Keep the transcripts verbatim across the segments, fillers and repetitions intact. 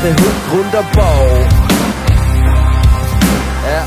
Haare, Hund, runder Bauch. Ja.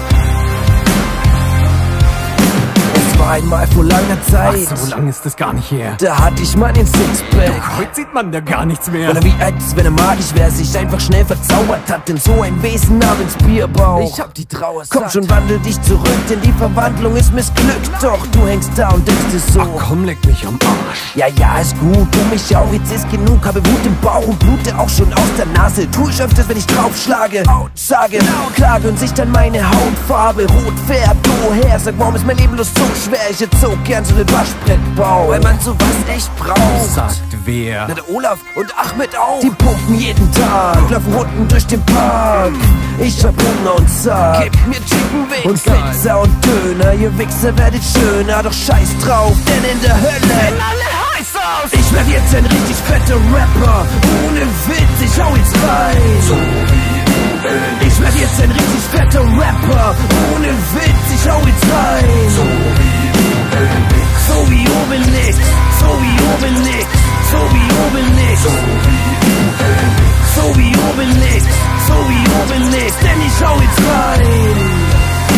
Es war einmal vor langer Zeit. Ach, so lang ist es gar nicht her. Da hatte ich meinen Sixpack. Doch, heute sieht man da gar nichts mehr. Oder wie als wenn er magisch wäre, sich einfach schnell verzaubert hat in so ein Wesen namens Bierbauch. Ich hab die Trauer satt. Komm schon, wandel dich zurück, denn die Verwandlung ist missglückt. Doch du hängst da und denkst dir so: Ach komm, leck mich am Arsch. Ja, ja, ist gut, du mich auch, jetzt ist genug. Habe Wut im Bauch und blute auch schon aus der Nase. Tu ich öfters, wenn ich draufschlage, sage, klage und sich dann meine Hautfarbe rot färbt. Woher, sag, warum ist mein Leben bloß so schwer? Ich hätte so gern so einen Waschbrettbau, weil man sowas echt braucht. Sagt wer? Na, der Olaf und Ahmed auch. Die pumpen jeden Tag, laufen Runden durch den Park. Ich hab Hunger und sag: Gib mir Chicken Wings und Pizza und Döner. Ihr Wichser werdet schöner, doch scheiß drauf, denn in der Hölle alle heiß aus. Ich werd jetzt ein richtig fetter Rapper, ohne Witz, ich hau jetzt rein. So wie oben. Ich werd jetzt ein richtig fetter Rapper, ohne Witz, ich hau jetzt rein. So wie oben. So wie Obelix, so wie Obelix, so wie Obelix, so wie Obelix, so wie Obelix, so wie Obelix, denn ich hau jetzt rein.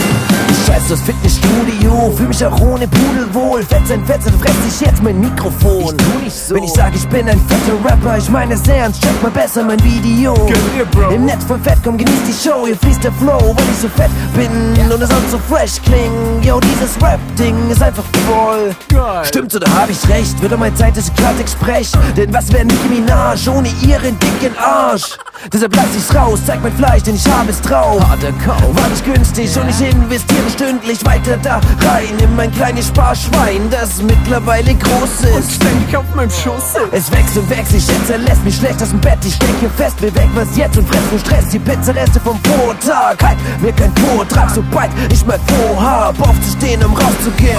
Scheiß das Fitnessstudio, fühl mich auch ohne Pudel wohl. Fett sein Fett, dann fress ich jetzt mein Mikrofon. Ich tu nicht so. Wenn ich sag, ich bin ein fetter Rapper, ich meine es ernst, check mal besser mein Video. Dir, Bro. Im Netz voll fett, komm, genieß die Show, hier fließt der Flow, weil ich so fett bin und es auch so fresh klingt. Yo, dieses Rap-Ding ist einfach voll geil. Stimmt's oder hab ich recht? Wird doch mal Zeit, dass ich Klartext sprech. Denn was wär Nicki Minaj ohne ihren dicken Arsch? Deshalb lass ich's raus, zeig mein Fleisch, denn ich hab es drauf. Harter Kauf, war nicht günstig und ich investiere stündlich weiter da rein in mein kleines Sparschwein, das mittlerweile groß ist Und ständig auf meinem Schoß sitzt. Es wächst und wächst, ich lässt mich schlecht aus dem Bett. Ich steck hier fest, will weg, was jetzt und fress nur Stress. Die Pizzareste vom Vortag, halt mir kein Vortrag, sobald ich mal vorhab, aufzustehen, um rauszugehen.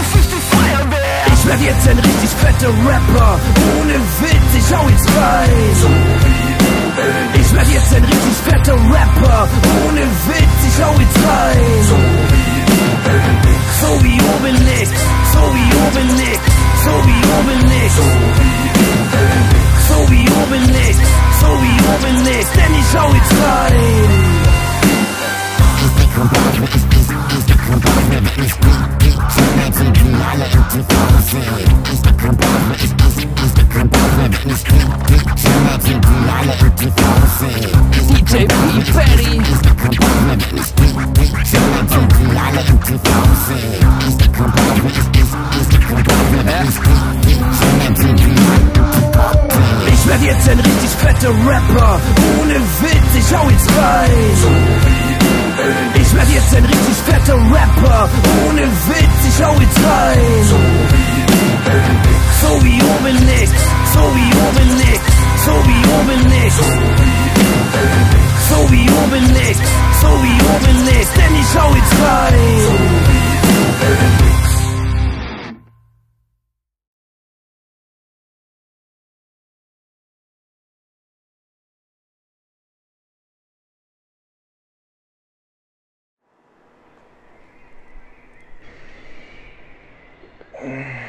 Ich werd jetzt ein richtig fetter Rapper, ohne Witz, ich hau jetzt rein. So wie oben. Ich werd jetzt ein richtig fetter Rapper, ohne Witz, ich hau jetzt rein. So wie oben. So wie Obelix, so wie Obelix, so wie Obelix, so wie Obelix, so wie Obelix, so wie Obelix, denn ich hau jetzt rein. D J P. Perry. Ich werd jetzt ein richtig fetter Rapper, ohne Witz, ich hau jetzt rein. So wie oben. Ich werd jetzt ein richtig fetter Rapper, ohne Witz, ich hau jetzt rein. So wie oben. So wie Obelix, so wie Obelix, so wie Obelix, so wie Obelix, so wie Obelix, so wie Obelix, denn ich hau jetzt rein. So wie Obelix. Mm.